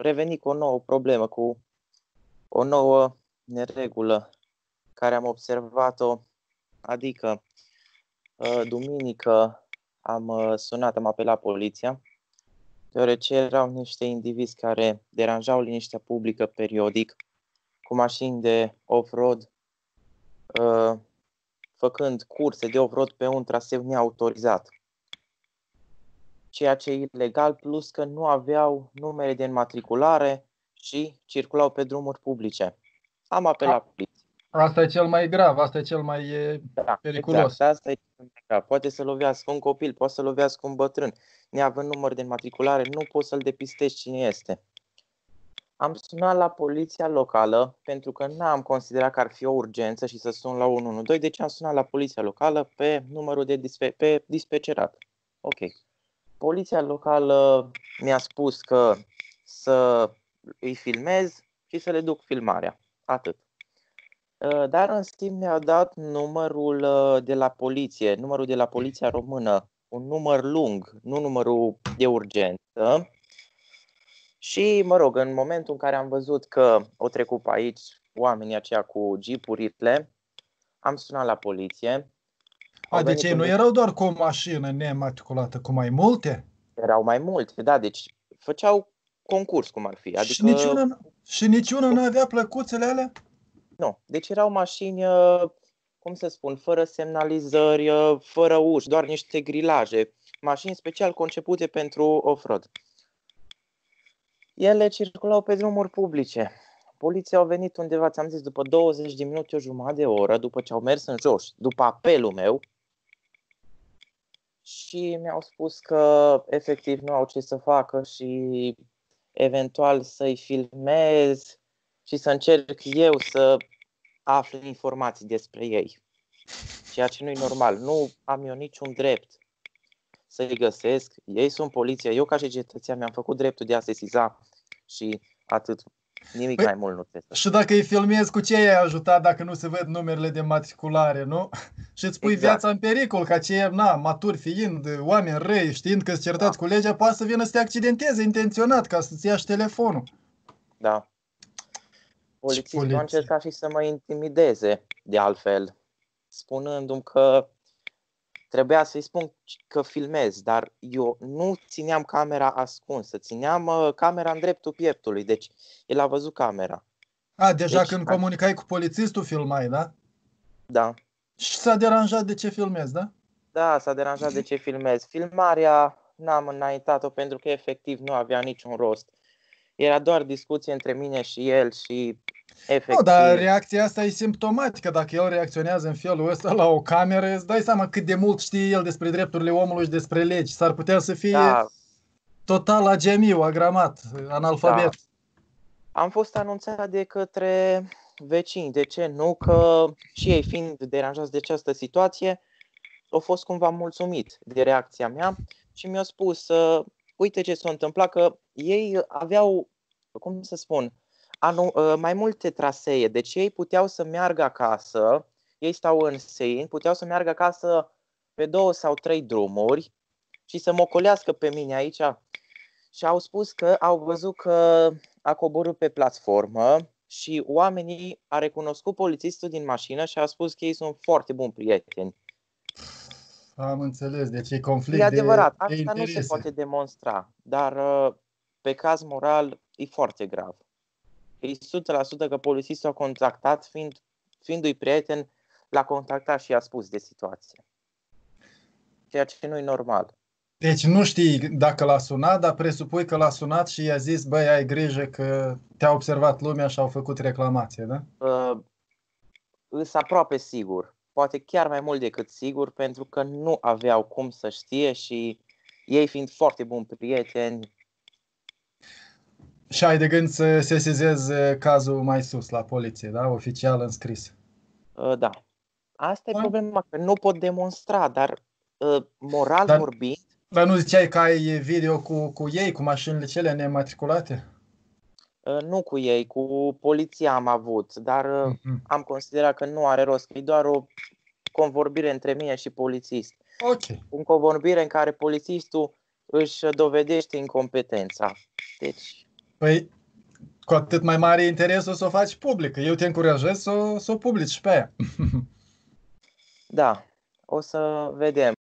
revenit cu o nouă problemă, cu o nouă neregulă care am observat-o, adică duminică am sunat, am apelat poliția, deoarece erau niște indivizi care deranjau liniștea publică periodic cu mașini de off-road, făcând curse de off-road pe un traseu neautorizat, ceea ce e ilegal, plus că nu aveau numere de înmatriculare și circulau pe drumuri publice. Am apelat poliția. Asta e cel mai grav, asta e cel mai periculos. Exact, asta e cel mai grav. Poate să lovească un copil, poate să lovească un bătrân. Neavând număr de înmatriculare, nu poți să-l depistezi cine este. Am sunat la poliția locală pentru că n-am considerat că ar fi o urgență și să sun la 112, deci am sunat la poliția locală pe numărul de pe dispecerat. Ok. Poliția locală mi-a spus că să îi filmez și să le duc filmarea. Atât. Dar în schimb mi-a dat numărul de la poliție, numărul de la Poliția Română, un număr lung, nu numărul de urgență. Și, mă rog, în momentul în care am văzut că au trecut pe aici oamenii aceia cu jeepurile, am sunat la poliție. Deci ei nu erau doar cu o mașină nematriculată, cu mai multe? Erau mai multe, da, deci făceau concurs, cum ar fi. Adică... Și niciuna nu avea plăcuțele alea? Nu, deci erau mașini, cum să spun, fără semnalizări, fără uși, doar niște grilaje, mașini special concepute pentru off-road. Ele circulau pe drumuri publice. Poliția au venit undeva, ți-am zis, după 20 de minute, o jumătate de oră, după ce au mers în jos, după apelul meu, și mi-au spus că efectiv nu au ce să facă și eventual să-i filmez și să încerc eu să aflu informații despre ei. Ceea ce nu-i normal. Nu am eu niciun drept să-i găsesc. Ei sunt poliția. Eu ca și cetățean mi-am făcut dreptul de a sesiza și atât. Nimic mai mult nu trebuie. Și dacă îi filmezi, cu ce ai ajutat dacă nu se văd numerele de matriculare, nu? Și îți pui viața în pericol, ca cei maturi fiind, oameni răi, știind că-ți certați cu legea, poate să vină să te accidenteze intenționat ca să-ți ia și telefonul. Da. Polițistul a încercat și să mă intimideze, de altfel, spunându-mi că trebuia să-i spun că filmez, dar eu nu țineam camera ascunsă, țineam camera în dreptul pieptului, deci el a văzut camera. Deja deci, când comunicai cu polițistul filmai, da? Da. Și s-a deranjat de ce filmezi, da? Da, s-a deranjat de ce filmez. Filmarea n-am înaintat-o pentru că efectiv nu avea niciun rost. Era doar discuție între mine și el și efectiv... Nu, dar reacția asta e simptomatică. Dacă el reacționează în felul ăsta la o cameră, îți dai seama cât de mult știe el despre drepturile omului și despre legi. S-ar putea să fie total agemiu, agramat, analfabet. Da. Am fost anunțat de către vecini. De ce nu? Că și ei, fiind deranjați de această situație, au fost cumva mulțumit de reacția mea și mi-au spus, uite ce s-a întâmplat, că ei aveau, cum să spun, mai multe trasee, deci ei puteau să meargă acasă, ei stau în Sein, puteau să meargă acasă pe 2 sau 3 drumuri și să mă ocolească pe mine aici. Și au spus că au văzut că a coborât pe platformă și oamenii a recunoscut polițistul din mașină și a spus că ei sunt foarte buni prieteni. Am înțeles, deci e conflict de adevărat, de asta nu se poate demonstra, dar pe caz moral e foarte grav. E 100% că polițistul a contactat, fiindu-i prieten, l-a contactat și i-a spus de situație. Ceea ce nu e normal. Deci nu știi dacă l-a sunat, dar presupui că l-a sunat și i-a zis, băi, ai grijă că te-a observat lumea și au făcut reclamație, da? Îs aproape sigur. Poate chiar mai mult decât sigur, pentru că nu aveau cum să știe și ei fiind foarte buni prieteni. Și ai de gând să sesizezi cazul mai sus la poliție, da? Oficial înscris. Da. Asta e problema, că nu pot demonstra, dar moral vorbind... Dar nu ziceai că ai video cu ei, cu mașinile cele nematriculate? Nu cu ei, cu poliția am avut, dar am considerat că nu are rost, că e doar o convorbire între mine și polițist. O convorbire în care polițistul își dovedește incompetența. Deci... Păi, cu atât mai mare interesul să o faci publică. Eu te încurajez să o publici pe aia. Da, o să vedem.